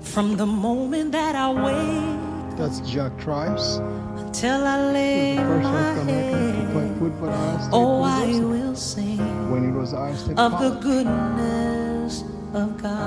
From the moment that I wake That's Jack Trice. till I lay The first my North American to play head, football at Ohio State oh, I University will sing when he was at Ohio State of the College. goodness of God.